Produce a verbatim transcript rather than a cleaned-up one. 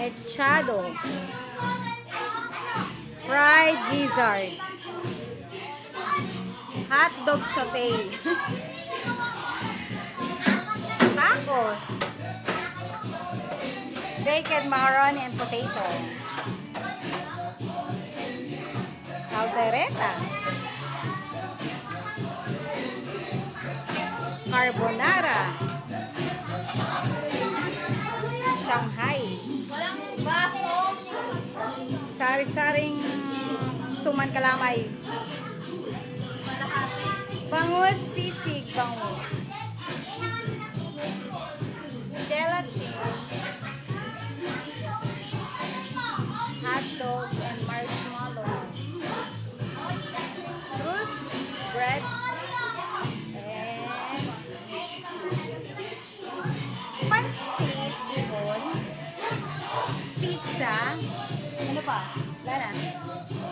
mechado, fried gizzard, hotdog saute, tacos, bacon macaroni and potato, caldereta, carbonara, Shanghai, sari-saring suman kalamay, bangus sisig, bangus, gelatin, hotdog and marshmallow, fruit, bread, and pansit, ibon, pizza, ano pa? Wala na.